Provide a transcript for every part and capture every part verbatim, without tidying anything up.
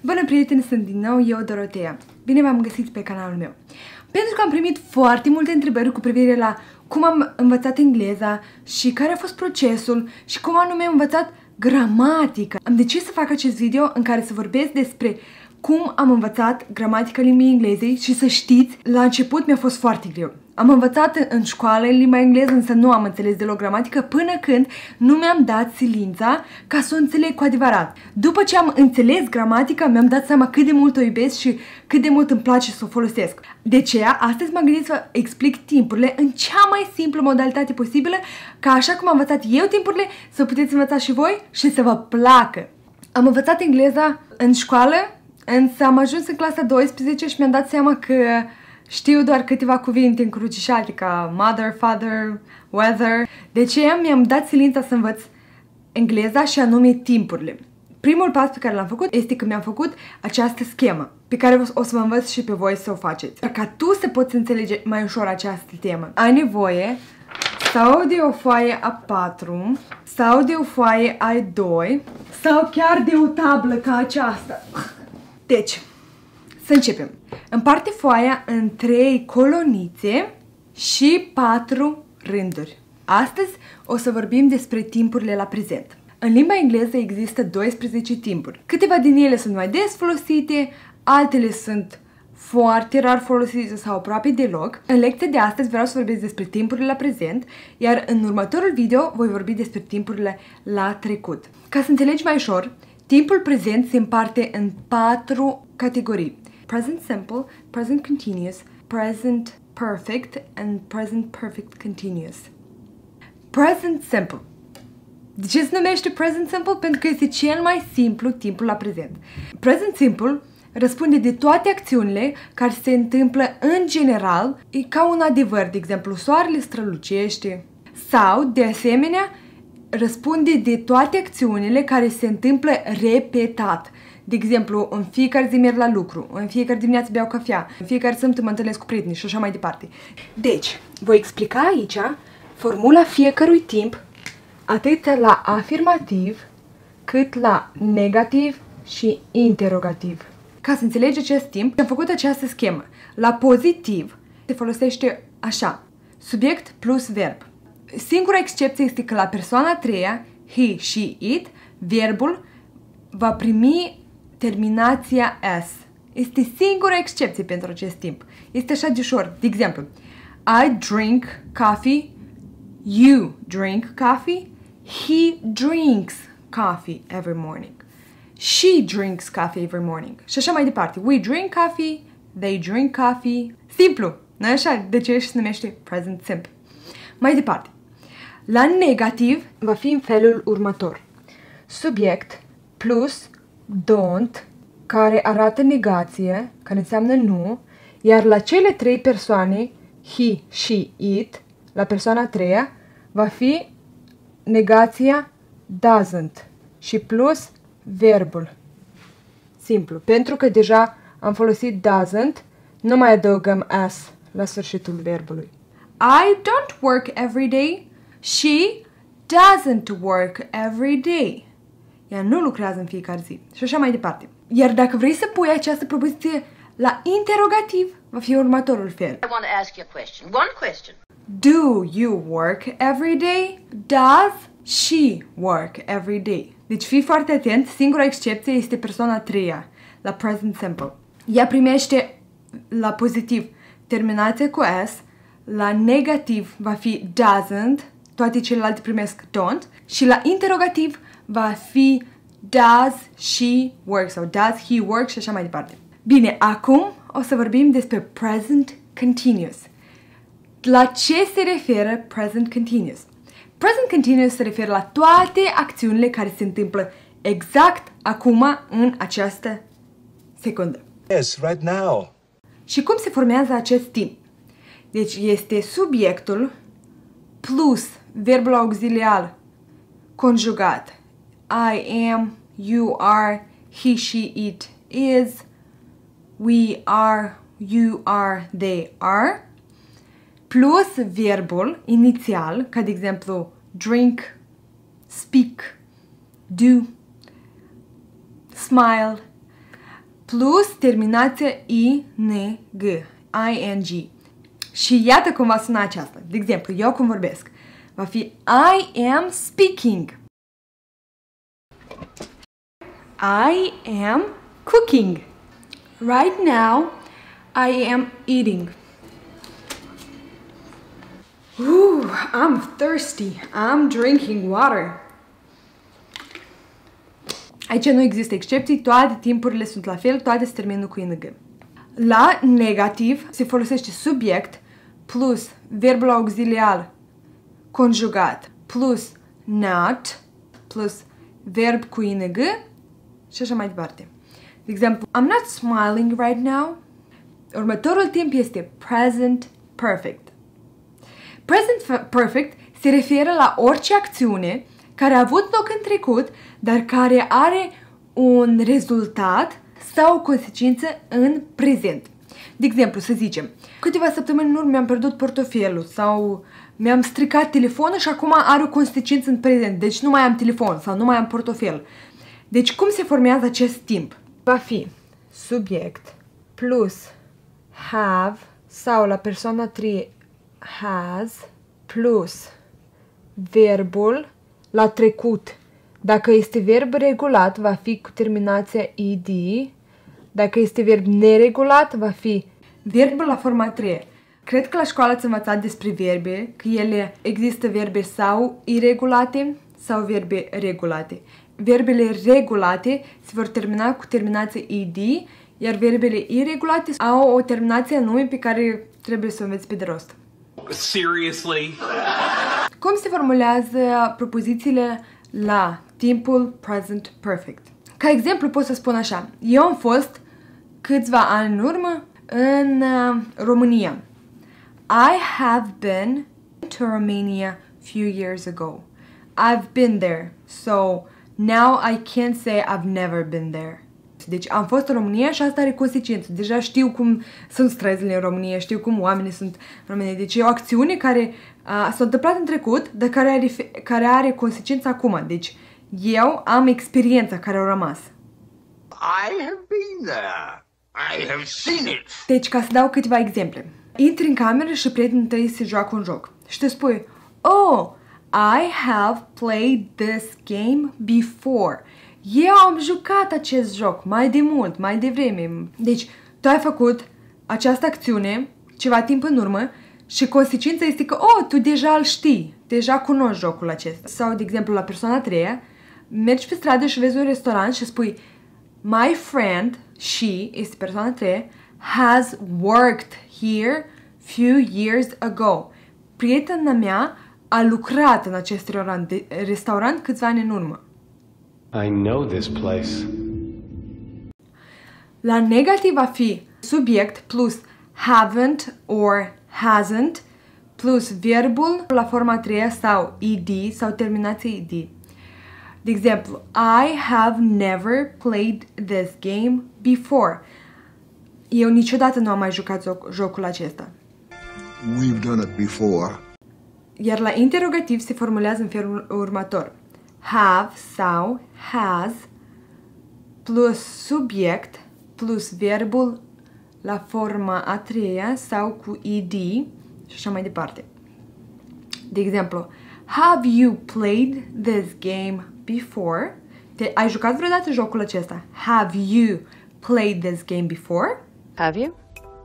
Bună prieteni, sunt din nou eu, Dorotea. Bine v-am găsit pe canalul meu. Pentru că am primit foarte multe întrebări cu privire la cum am învățat engleza și care a fost procesul și cum anume am învățat gramatica. Am decis să fac acest video în care să vorbesc despre cum am învățat gramatica limbii englezei și să știți, la început mi-a fost foarte greu. Am învățat în școală în limba engleză, însă nu am înțeles deloc gramatică până când nu mi-am dat silința ca să o înțeleg cu adevărat. După ce am înțeles gramatica, mi-am dat seama cât de mult o iubesc și cât de mult îmi place să o folosesc. De aceea, astăzi m-am gândit să explic timpurile în cea mai simplă modalitate posibilă, ca așa cum am învățat eu timpurile, să puteți învăța și voi și să vă placă. Am învățat engleza în școală, însă am ajuns în clasa a douăsprezecea și mi-am dat seama că știu doar câteva cuvinte încrucișate ca mother, father, weather. De aceea mi-am dat silința să învăț engleza și anume timpurile. Primul pas pe care l-am făcut este că mi-am făcut această schemă, pe care o să vă învăț și pe voi să o faceți. Dar ca tu să poți înțelege mai ușor această temă, ai nevoie sau de o foaie A patru, sau de o foaie A doi, sau chiar de o tablă ca aceasta. Deci, să începem. Împarte foaia în trei colonițe și patru rânduri. Astăzi o să vorbim despre timpurile la prezent. În limba engleză există douăsprezece timpuri. Câteva din ele sunt mai des folosite, altele sunt foarte rar folosite sau aproape deloc. În lecția de astăzi vreau să vorbesc despre timpurile la prezent, iar în următorul video voi vorbi despre timpurile la trecut. Ca să înțelegi mai ușor, timpul prezent se împarte în patru categorii: present simple, present continuous, present perfect and present perfect continuous. Present simple. De ce se numește present simple? Pentru că este cel mai simplu timpul la prezent. Present simple răspunde de toate acțiunile care se întâmplă în general, e ca un adevăr, de exemplu, soarele strălucește, sau, de asemenea, răspunde de toate acțiunile care se întâmplă repetat. De exemplu, în fiecare zi merg la lucru, în fiecare dimineață beau cafea, în fiecare săptămână mă întâlnesc cu prieteni și așa mai departe. Deci, voi explica aici formula fiecărui timp, atât la afirmativ, cât la negativ și interogativ. Ca să înțelegi acest timp, am făcut această schemă. La pozitiv se folosește așa: subiect plus verb. Singura excepție este că la persoana a treia, he, she, it, verbul va primi terminația s. Este singura excepție pentru acest timp. Este așa de ușor. De exemplu, I drink coffee, you drink coffee, he drinks coffee every morning, she drinks coffee every morning și așa mai departe. We drink coffee, they drink coffee. Simplu, nu așa? De ce se numește present simple. Mai departe, la negativ va fi în felul următor: subiect plus don't, care arată negație, care înseamnă nu, iar la cele trei persoane, he, she, it, la persoana a treia, va fi negația doesn't și plus verbul. Simplu. Pentru că deja am folosit doesn't, nu mai adăugăm s la sfârșitul verbului. I don't work every day. She doesn't work every day. Ea nu lucrează în fiecare zi. Și așa mai departe. Iar dacă vrei să pui această propoziție la interogativ, va fi următorul fel. I want to ask you a question. One question. Do you work every day? Does she work every day? Deci fii foarte atent, singura excepție este persoana a treia, la present simple. Ea primește la pozitiv terminația cu s, la negativ va fi doesn't, toate celelalte primesc don't, și la interogativ va fi does she work sau does he work și așa mai departe. Bine, acum o să vorbim despre present continuous. La ce se referă present continuous? Present continuous se referă la toate acțiunile care se întâmplă exact acum, în această secundă. Yes, right now. Și cum se formează acest timp? Deci este subiectul plus verbul auxiliar conjugat. I am, you are, he, she, it is, we are, you are, they are, plus verbul inițial, ca de exemplu drink, speak, do, smile, plus terminația I N G, I N G. Și iată cum va suna aceasta. De exemplu, eu cum vorbesc. Va fi I am speaking. I am cooking. Right now, I am eating. Ooh, I'm thirsty. I'm drinking water. Aici nu există excepții, toate timpurile sunt la fel, toate se termină cu ing. La negativ se folosește subiect plus verbul auxiliar conjugat plus not plus verb cu ing și așa mai departe. De exemplu, I'm not smiling right now. Următorul timp este present perfect. Present perfect se referă la orice acțiune care a avut loc în trecut, dar care are un rezultat sau o consecință în prezent. De exemplu, să zicem, câteva săptămâni în urmă mi-am pierdut portofelul sau mi-am stricat telefonul și acum are o consecință în prezent, deci nu mai am telefon sau nu mai am portofel. Deci cum se formează acest timp? Va fi subiect plus have sau la persoana a treia has plus verbul la trecut. Dacă este verb regulat, va fi cu terminația ed. Dacă este verb neregulat, va fi verbul la forma a treia. Cred că la școală ați învățat despre verbe, că ele există verbe sau iregulate sau verbe regulate. Verbele regulate se vor termina cu terminația ed, iar verbele iregulate au o terminație anume pe care trebuie să o înveți pe de rost. Seriously? Cum se formulează propozițiile la timpul present perfect? Ca exemplu pot să spun așa. Eu am fost câțiva ani în urmă în uh, România. I have been to Romania few years ago. I've been there. So now I can't say I've never been there. Deci am fost în România și asta are consecințe. Deja știu cum sunt străzile în România, știu cum oamenii sunt în România. Deci e o acțiune care uh, s-a întâmplat în trecut, dar care are, care are consecințe acum. Deci eu am experiența care a rămas. I have been there. I have seen it. Deci, ca să dau câteva exemple. Intri în cameră și prietenul tăi se joacă un joc. Și tu spui, oh, I have played this game before. Eu am jucat acest joc mai de mult, mai devreme. Deci, tu ai făcut această acțiune ceva timp în urmă și consecința este că, oh, tu deja îl știi, deja cunoști jocul acesta. Sau, de exemplu, la persoana a treia, mergi pe stradă și vezi un restaurant și spui, my friend, she, este persoana a treia, has worked here few years ago. Prietena mea a lucrat în acest restaurant, de, restaurant câțiva ani în urmă. I know this place. La negativ va fi subiect plus haven't or hasn't plus verbul la forma a treia sau ed sau terminație ed. De exemplu, I have never played this game before. Eu niciodată nu am mai jucat jocul acesta. We've done it before. Iar la interrogativ se formulează în felul următor. Have sau has plus subiect plus verbul la forma a treia sau cu ed și așa mai departe. De exemplu, have you played this game before? Te, ai jucat vreodată jocul acesta? Have you played this game before? Have you?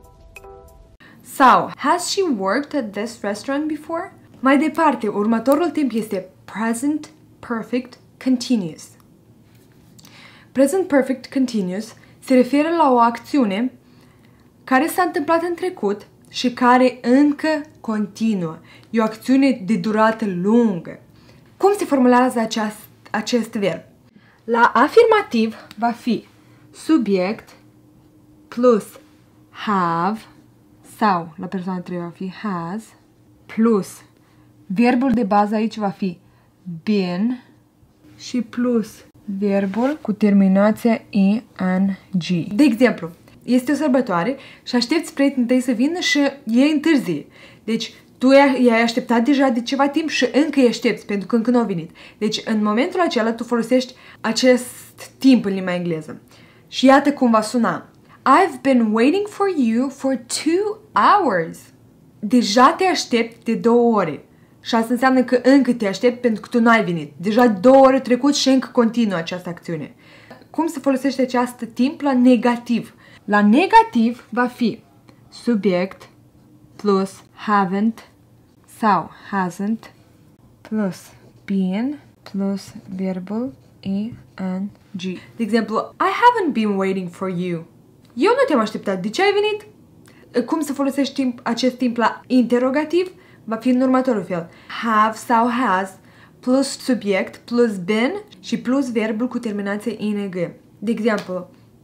Sau, has she worked at this restaurant before? Mai departe, următorul timp este present perfect continuous. Present perfect continuous se referă la o acțiune care s-a întâmplat în trecut și care încă continuă. E o acțiune de durată lungă. Cum se formulează aceast, acest verb? La afirmativ va fi subiect plus have sau la persoana a treia va fi has plus verbul de bază aici va fi been și plus verbul cu terminația ing. De exemplu, este o sărbătoare și aștepți prietenii tăi să vină și ei întârzie. Deci, tu i-ai așteptat deja de ceva timp și încă îi aștepți, pentru că încă nu au venit. Deci, în momentul acela, tu folosești acest timp în limba engleză. Și iată cum va suna. I've been waiting for you for two hours. Deja te aștept de două ore. Și asta înseamnă că încă te aștept pentru că tu n-ai venit. Deja două ore trecut și încă continuă această acțiune. Cum se folosește acest timp la negativ? La negativ va fi subiect plus haven't sau hasn't plus been plus verbul ing. De exemplu, I haven't been waiting for you. Eu nu te-am așteptat. De ce ai venit? Cum să folosești timp, acest timp la interogativ? Va fi în următorul fel. Have sau has plus subiect plus been și plus verbul cu terminație ing. De exemplu,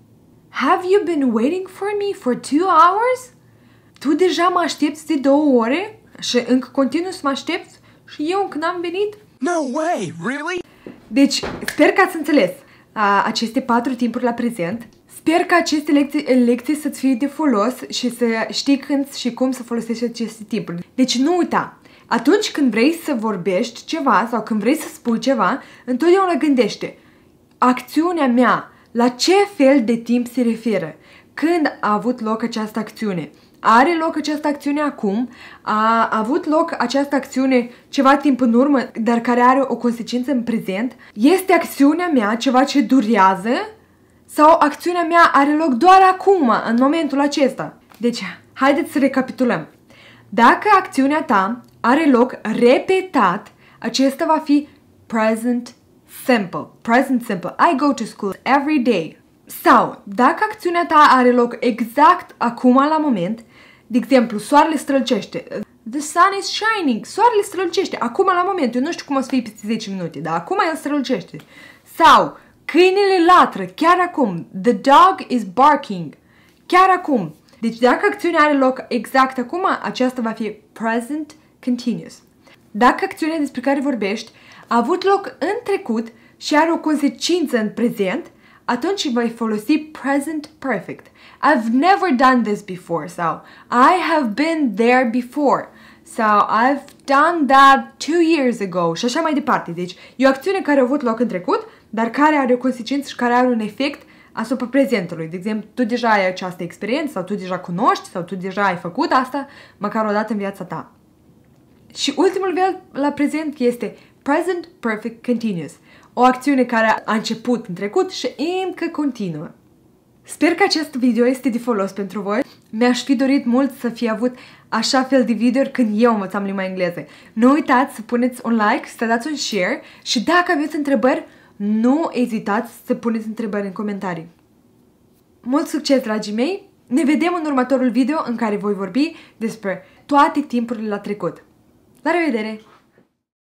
have you been waiting for me for two hours? Tu deja mă aștepți de două ore și încă continui să mă aștepți și eu încă n-am venit? No way, really? Deci, sper că ați înțeles a, aceste patru timpuri la prezent. Sper că aceste lecții, lecții să-ți fie de folos și să știi când și cum să folosești aceste timpuri. Deci nu uita, atunci când vrei să vorbești ceva sau când vrei să spui ceva, întotdeauna gândește acțiunea mea, la ce fel de timp se referă, când a avut loc această acțiune. Are loc această acțiune acum, a avut loc această acțiune ceva timp în urmă, dar care are o consecință în prezent. Este acțiunea mea ceva ce durează sau acțiunea mea are loc doar acum, în momentul acesta. Deci, haideți să recapitulăm. Dacă acțiunea ta are loc repetat, acesta va fi present simple. Present simple. I go to school every day. Sau, dacă acțiunea ta are loc exact acum la moment, de exemplu, soarele strălucește. The sun is shining. Soarele strălucește acum la moment. Eu nu știu cum o să fie peste zece minute, dar acum el strălucește. Sau, câinele latră chiar acum. The dog is barking. Chiar acum. Deci dacă acțiunea are loc exact acum, aceasta va fi present continuous. Dacă acțiunea despre care vorbești a avut loc în trecut și are o consecință în prezent, atunci voi folosi present perfect. I've never done this before sau I have been there before sau I've done that two years ago și așa mai departe. Deci e o acțiune care a avut loc în trecut, dar care are o consecință și care are un efect asupra prezentului. De exemplu, tu deja ai această experiență sau tu deja cunoști sau tu deja ai făcut asta măcar o dată în viața ta. Și ultimul nivel la prezent este present perfect continuous. O acțiune care a început în trecut și încă continuă. Sper că acest video este de folos pentru voi. Mi-aș fi dorit mult să fi avut așa fel de videouri când eu învățam limba engleză. Nu uitați să puneți un like, să dați un share și dacă aveți întrebări, nu ezitați să puneți întrebări în comentarii. Mult succes, dragii mei! Ne vedem în următorul video în care voi vorbi despre toate timpurile la trecut. La revedere!